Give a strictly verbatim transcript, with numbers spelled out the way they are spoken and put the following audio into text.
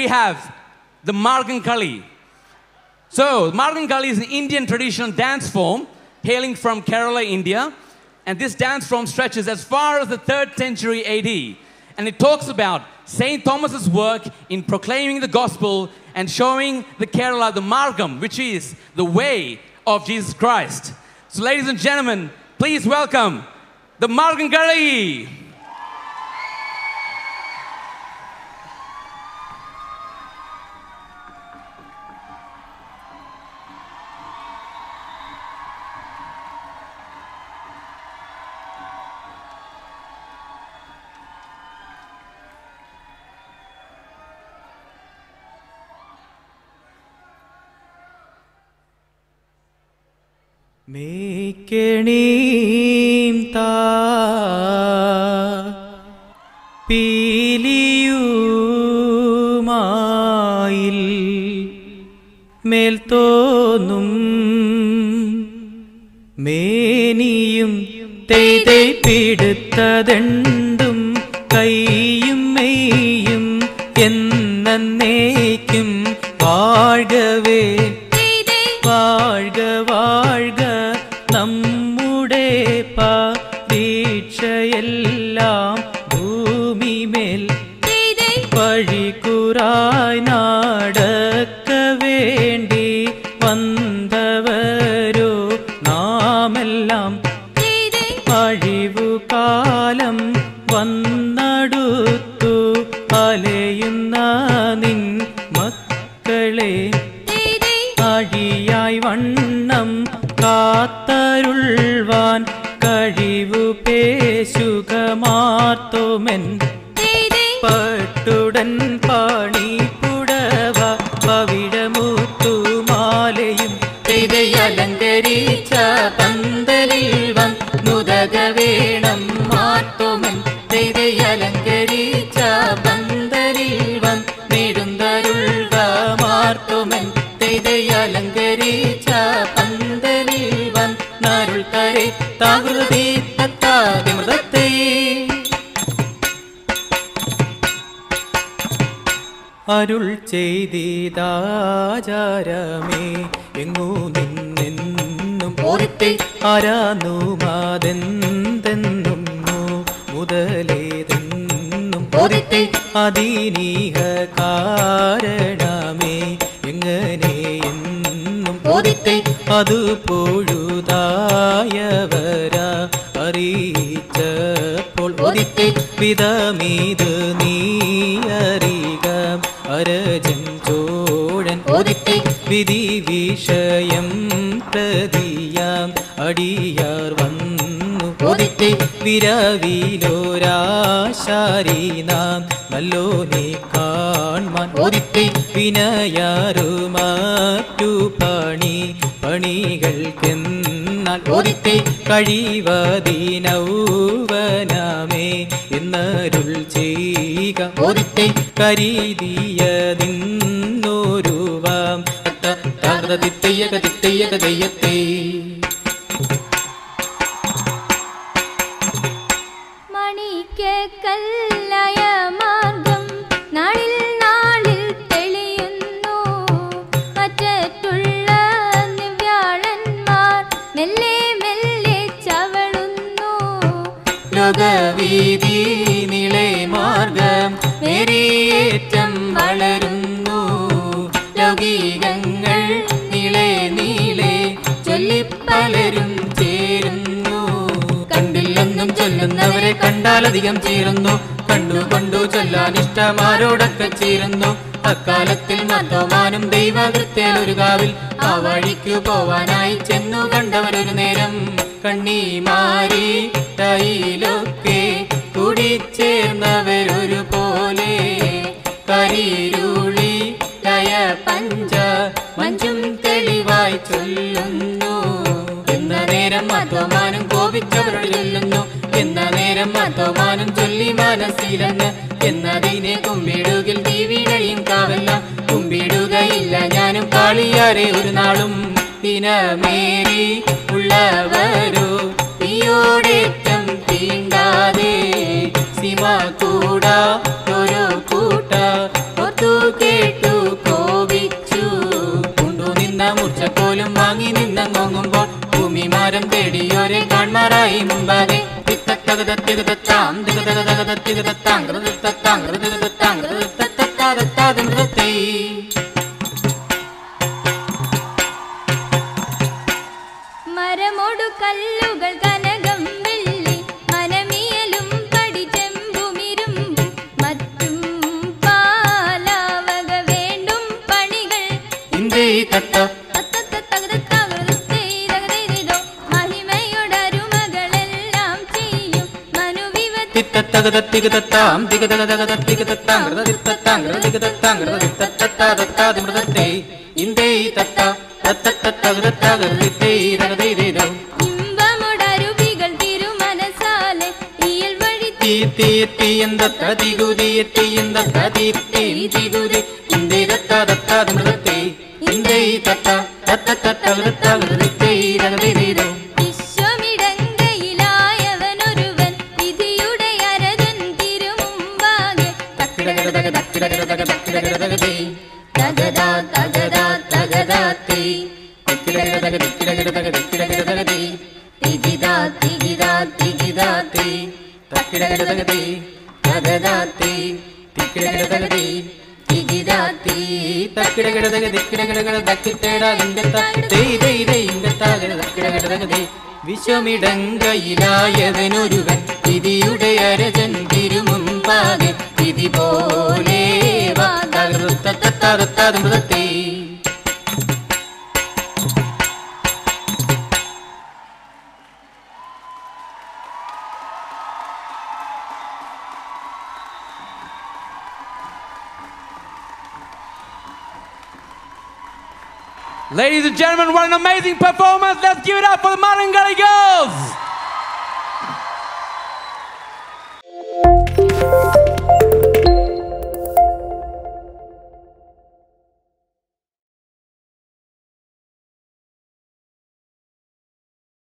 we have the Margam Kali. So, Margam Kali is an Indian traditional dance form hailing from Kerala, India. And this dance form stretches as far as the third century A D. And it talks about Saint Thomas's work in proclaiming the gospel and showing the Kerala the Margam, which is the way of Jesus Christ. So, ladies and gentlemen, please welcome the Margam Kali. മേക്കെണീം താ പീലിയുമായിൽ മേൽത്തോന്നും മേനിയും തെയ്തൈ പിടുത്തതെണ്ടും കൈയും മെയ്യും എന്നേക്കും വാഴ്കവേ വാഴ്ക വാഴ്ക നമ്മുടെ പരീക്ഷയെല്ലാം ഭൂമിമേൽ വഴികുറായി നടക്ക വേണ്ടി വന്നവരോ നാമെല്ലാം അഴിവുകാലം വന്നടുത്തു അലയുന്ന നിൻ മക്കളെ അഴിയായി വണ്ണം കാത്തരുൾവാൻ കഴിവു പേശുക മാർത്തോമെൻ പട്ടുടൻ പാണി പുടവ പവിഴമുത്തുമാലയും അലങ്കരിച്ച പന്തലിൽ വന്നുതക വേണം മാർത്തോമൻ അലങ്കരിച്ച പന്തലിൽ വന്നിടുന്തരുൾക മാർത്തോമൻ അലങ്കരിച്ച പന്തലിൽ വന്നരുൾ തരേ താകൃതി തത്താതിമൃതത്തെ അരുൾ ചെയ്തിതാചാരമേ എങ്ങു നിന്നെന്നും ഓർത്തെ ആരാനുമാതെന്തെന്നും മുതലേതെന്നും ഓർത്തെ അതിനീഹ കാരണമേ എങ്ങനെയെന്നും ഓർത്തെ അത് പൊഴുതായവരാ അറിയിച്ചപ്പോൾ ഓർത്തെ വിധമീത് നീ അറിക അരജൻ ചോഴൻ ഓർത്തെ വിധി വിഷയം പ്രതിയാം അടിയാർ വന്നു ഓർത്തെ വിരവിലോരാശാരി നാം നല്ലോനെ കാൺമാൻ ഓർത്തെ വിനയാറു മറ്റു പണി പണികൾക്കെന്നാൽ ഓർത്തെ കഴിവതിനൗവനമേ എന്നരുൾ ചെയ്യുക ഓർത്തെ കരീതിയതിന്നോരുവാം തിത്തയ്യക തിത്തയ്യക ദയ്യത്തെ മണിക്കല്ലയ മാർഗം നാളിൽ നാളിൽ തെളിയുന്നു മറ്റുള്ള നിവ്യാളന്മാർ മെല്ലെ മെല്ലെ ചവളുന്നു ലോകവീതി നീളെ മാർഗം മേരിയേറ്റം വളരുന്നു ലൗകികങ്ങൾ നീളെ നീളെ ചൊല്ലിപ്പലരും ചേരുന്നു കണ്ടില്ലെന്നും ചൊല്ലുന്നവരെ കണ്ടാലധികം ചേരുന്നു കണ്ടു കൊണ്ടു ചൊല്ലാൻ ഇഷ്ടമാരോടൊക്കെ ചേരുന്നു അക്കാലത്തിൽ മാത്തോമാനും ദൈവകൃത്യൽ ഒരു കാവിൽ ആ വഴിക്കു പോവാനായി ചെന്നു കണ്ടവരൊരു നേരം കണ്ണിമാരി തൈലൊക്കെ കൂടിച്ചേർന്നവരൊരു പോലെ കരിരുളി ലയ പഞ്ച മഞ്ചും തെളിവായി ചൊല്ലുന്നു എന്ന നേരം മാത്തോമാനും കോപിച്ചവരോട് ചൊല്ലുന്നു എന്ന നേരം മാത്തോമാനും ചൊല്ലി മനസ്സിലെന്ന് എന്നതിനെ കുമ്പിടുകിൽ തീവിഴയും കാവെല്ലാം കുമ്പിടുകയില്ല ഞാനും കാളിയാരെ ഒരു നാളും ദിനമേറി ഉള്ളവരോ തീയോടേറ്റം തീണ്ടാതെ സിമ കൂടാ ഓരോ കൂട്ട ഒത്തു കേട്ടു കേട്ടു കോപിച്ചു കൊണ്ടു നിന്ന മൂർച്ചക്കോലും വാങ്ങി നിന്ന നോങ്ങുമ്പോൾ ഭൂമിമാരം തേടിയോരെ കാൺമാറായി മുമ്പാകെ തികതത്താം തികതത്താങ്കൃതത്താങ്കൃതത്താങ്കൃതത്താങ്കൃതത്താങ്കൃതത്താങ്കൃതത്താങ്കൃതത്തേ മരമോടു കല്ലുകൾ കനകം വെള്ളി മനമിയലും പടിചെമ്പുമിരുമ്പും മറ്റും പാലാവക വേണ്ടും പണികൾ ഇന്ദേ തത്ത മഹിമയോടരുമകളെല്ലാം ചെയ്യും മനുവിവ തികതത്താം തികതത്താങ്കൃതത്താങ്കൃതത്താങ്കൃതത്താങ്കൃതത്താങ്കൃതത്തേ ഇന്ദേ തത്ത ഇമ്പമുടരുവികൾ തിരുമനസാലെ ഇയൽ വഴി വിശ്വമിടങ്കയിലായവനൊരുവൻ വിധിയുടെ അരജൻ തിരുമുമ്പാകെ തകതാ തകതാ തകതാത്തേ തികിതാ തികിതാ തികിതാത്തേ തക്കിടകിടതകതേ തകതാത്തേ തിക്കിടകിടതകതേ തികിതാത്തേ തക്കിടകിടതകതിക്കിടകിടകിട തക്കിത്തേടാ ഇങ്കത്താ തേ തേ തേ ഇങ്കത്താകര തക്കിടകിടതകതേ വിശ്വമിടങ്കയിലായവനൊരുവൻ വിധിയുടെ അരജൻ തിരുമുമ്പാകെ വിധി പോലെ വാ തകൃത്തത്തത്തത്തത്തേ Ladies and gentlemen, what an amazing performance. Let's